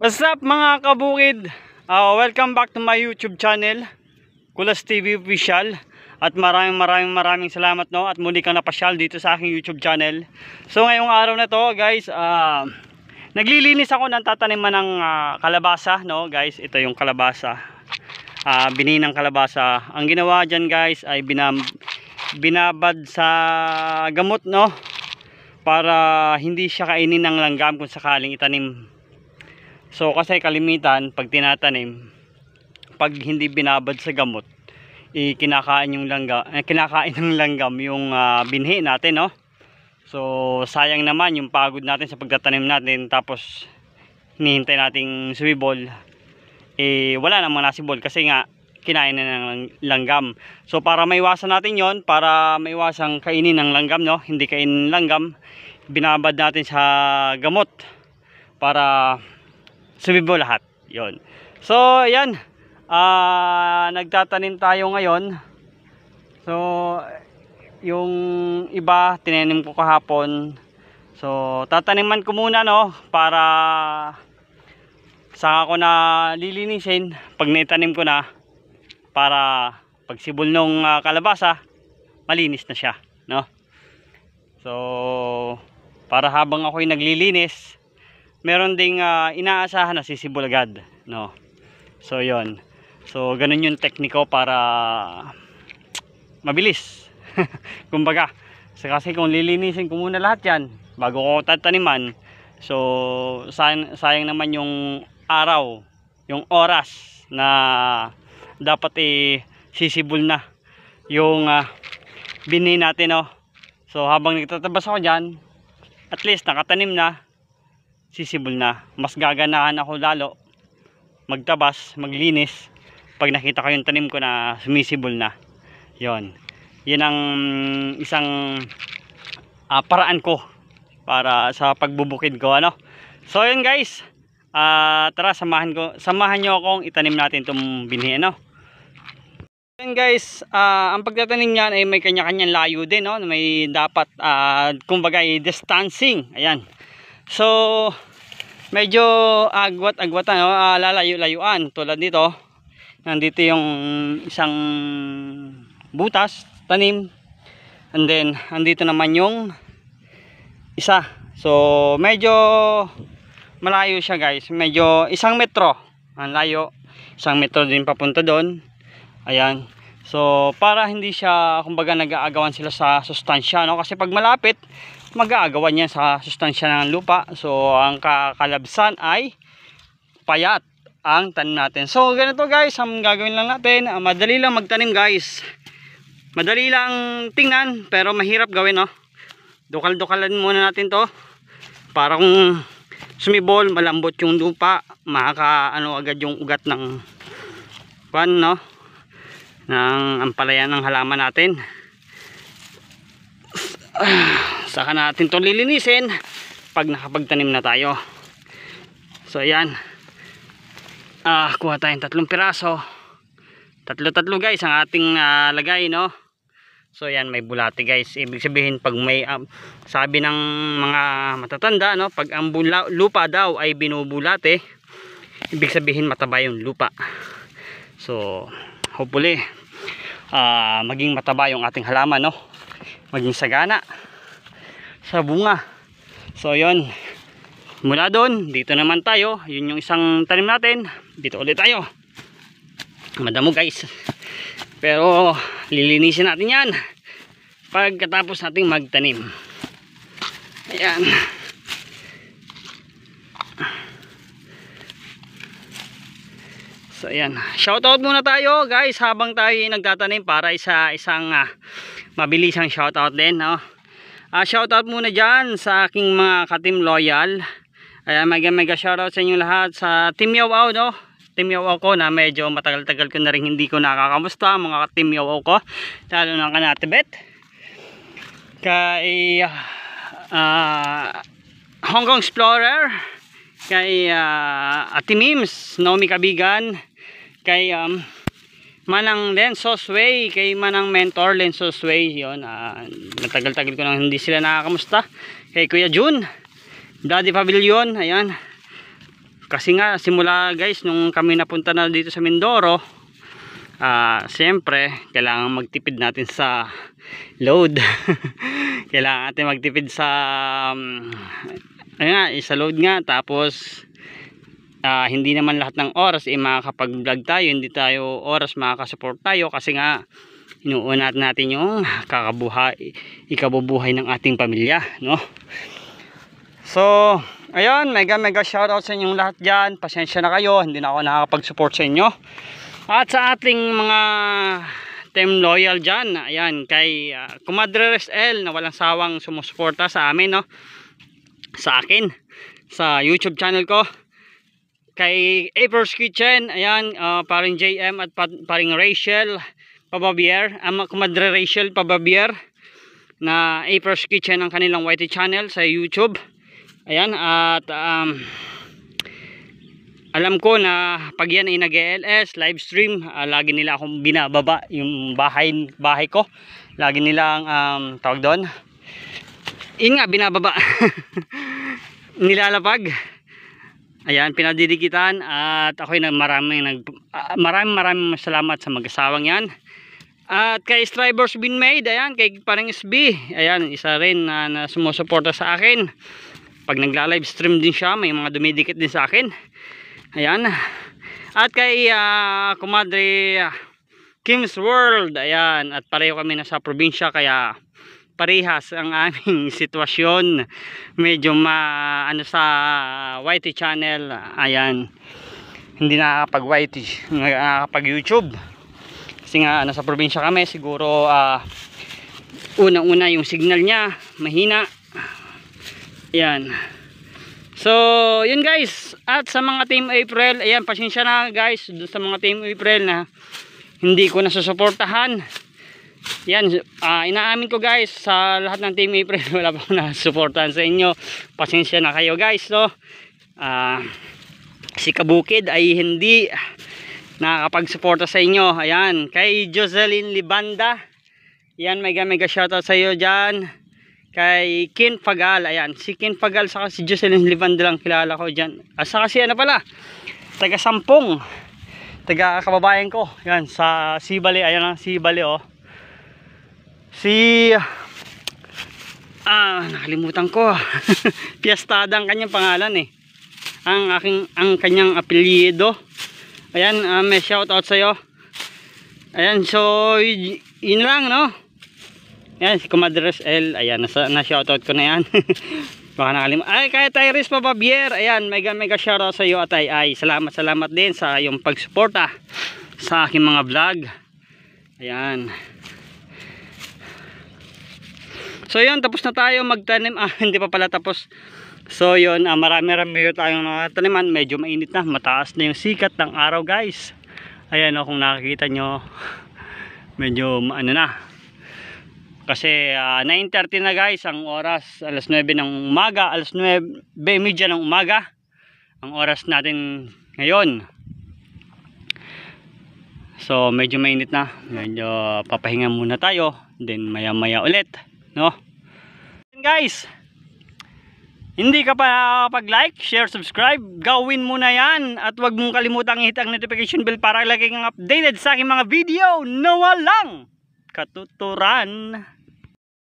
What's up mga kabukid? Welcome back to my YouTube channel, Kulas TV Official. At maraming salamat, no, at muli kang napasyal dito sa aking YouTube channel. So ngayong araw na to guys, naglilinis ako ng tataniman ng kalabasa, no guys. Ito yung kalabasa, bininang kalabasa. Ang ginawa dyan guys ay binabad sa gamot, no, para hindi siya kainin ng langgam kung sakaling itanim. So kasi kalimitan pag tinatanim, pag hindi binabad sa gamot, kinakain yung kinakain ng langgam yung binhi natin, no. So sayang naman yung pagod natin sa pagtatanim natin, tapos hinihintay nating sumibol, wala namang nasibol kasi nga kinain na ng langgam. So para maiwasan natin yon, para maiwasang kainin ng langgam, no, hindi kainin ng langgam, binabad natin sa gamot para sumibol lahat yon. So ayan, nagtatanim tayo ngayon. So yung iba tinanim ko kahapon, so tataniman ko muna, no, para saka ko na lilinisin pag naitanim ko na, para pag sibol nung kalabasa malinis na siya, no. So para habang ako'y naglilinis, meron ding inaasahan na sisibol agad, no. So yon. So ganun yung tekniko para mabilis. Kumbaga, kasi kung lilinisin ko muna lahat yan bago ko tataniman, so sayang naman yung araw, yung oras na dapat sisibol na yung binhi natin, no. So habang nagtatabas ako dyan, at least nakatanim na, sisibol na. Mas gaganahan ako lalo magtabas, maglinis pag nakita ko yung tanim ko na sumisibol na. Yon. Yan ang isang paraan ko para sa pagbubukid ko, ano. So yun guys, tara samahan nyo akong itanim natin itong binhi, ano. Yun guys, ang pagtatanim niyan ay may kanya-kanyang layo din, no. May dapat kumbaga distancing. Ayan. So medyo agwat-agwatan, no? Lalayo-layuan. Tulad dito, nandito yung isang butas, tanim, and then andito naman yung isa. So medyo malayo siya guys, medyo 1 metro ang layo, 1 metro din papunta doon. Ayan. So para hindi siya, kumbaga nag-aagawan sila sa sustansya, no, kasi pag malapit mag-aagawan niya sa sustansya ng lupa. So ang kakalabsan ay payat ang tanim natin. So ganito guys, ang gagawin lang natin, madali lang magtanim guys, madali lang tingnan pero mahirap gawin, no. Dukal-dukalan muna natin to para kung sumibol, malambot yung lupa, makakaano agad yung ugat ng no, ng ampalayan ng halaman natin. Saka natin to lilinisin pag nakapagtanim na tayo. So ayan, kuha tayong 3 piraso, tatlo guys ang ating lagay, no. So ayan, may bulate guys. Ibig sabihin pag may sabi ng mga matatanda, no, pag ang lupa daw ay binubulate, ibig sabihin mataba yung lupa. So hopefully maging mataba yung ating halaman, no, maging sagana sa bunga. So yun, mula doon dito naman tayo, yun yung isang tanim natin, dito ulit tayo. Madamo guys, pero lilinisin natin yan pagkatapos nating magtanim. Ayan. So ayan, shoutout muna tayo guys habang tayo nagtatanim, para isang mabilisang shoutout din, no. Shoutout muna dyan sa aking mga ka-team loyal. Ayan, mega shoutout sa inyo lahat, sa Team Yawaw, no. Team Yawaw ko na medyo matagal-tagal ko na rin hindi ko nakakamusta, mga ka-team Yawaw ko, lalo na kanatibet kay Hong Kong Explorer, kay Ate Mims, Naomi Kabigan, kay Manang Lensos Way, kay Manang Mentor Lensos Way. Yun, matagal-tagal ko nang hindi sila nakakamusta. Kay Kuya Jun, Daddy Pavilion, ayan. Kasi nga simula guys nung kami napunta na dito sa Mindoro, siyempre kailangan magtipid natin sa load. Kailangan natin magtipid sa sa load nga. Tapos hindi naman lahat ng oras makakapag-vlog tayo, hindi tayo oras makakasupport tayo kasi nga inuuna natin yung ikabubuhay ng ating pamilya, no? So ayun, mega shoutout sa inyong lahat dyan. Pasensya na kayo, hindi na ako nakakapag-support sa inyo. At sa ating mga team loyal dyan, ayan, kay Comadre Resel na walang sawang sumusuporta sa amin, no? Sa akin, sa YouTube channel ko. Kay April's Kitchen, ayan, paring JM at paring Rachel Pababier, Comadre Rachel Pababier na April's Kitchen ang kanilang YT channel sa YouTube. Ayan, at alam ko na pag yan ay nag-LS live stream, lagi nila akong binababa yung bahay ko. Lagi nilang tawag doon, yun nga, binababa. Nilalapag. Ayan, pinadidikitan. At ako'y maraming salamat sa mag-asawang yan. At kay Strivers Been Made, ayan, kay parang SB, ayan, isa rin na sumusuporta sa akin. Pag nagla-live stream din siya, may mga dumidikit din sa akin. Ayan. At kay Comadre Kim's World, ayan, at pareho kami nasa probinsya, kaya parehas ang aming sitwasyon. Medyo sa YT channel, ayan, hindi nakakapag-YT, nakakapag-YouTube. Kasi nga nasa probinsya kami, siguro unang-una yung signal niya mahina. Ayan. So, yun guys. At sa mga Team April, ayan, pasensya na guys sa mga Team April na hindi ko nasusuportahan. Yan, inaamin ko guys, sa lahat ng Team April wala pa akong nasusuportahan sa inyo. Pasensya na kayo guys, no? Si Kabukid ay hindi nakakapag-suporta sa inyo. Ayan, kay Jocelyn Libanda, yan, mega shoutout sa iyo dyan. Kay Ken Fagal, ayan, si Ken Fagal saka si Jocelyn Libanda lang kilala ko dyan. Saka si ano pala, taga Sampung, taga kababayan ko, yan, sa Sibali. Ayan ang Sibali, oh. Si nakalimutan ko. Piestada ang kanyang pangalan, eh. Ang kanyang apelyido. Ayan, may shoutout sa iyo. Ayan, so yun lang, no? Ayan, si Comadre L, ayan, na shoutout ko na yan. Baka nakalimutan. Ay, kaya Tyrese Pababier, ayan, mega shoutout sa iyo, at ay salamat din sa iyong pagsuporta sa aking mga vlog. Ayan. So yun, tapos na tayo magtanim. Hindi pa pala tapos. So yun, marami tayong taniman. Medyo mainit na, mataas na yung sikat ng araw guys. Ayan, kung nakikita nyo, medyo ano na. Kasi 9:30 na guys ang oras. Alas 9 ng umaga, alas 9:30 ng umaga ang oras natin ngayon. So medyo mainit na, medyo papahinga muna tayo, then maya ulit, no? Guys, hindi ka pa nakakapag-like, share, subscribe, gawin mo na yan. At huwag mong kalimutang i-hit ang notification bell para lagi kang updated sa aking mga video na walang katuturan.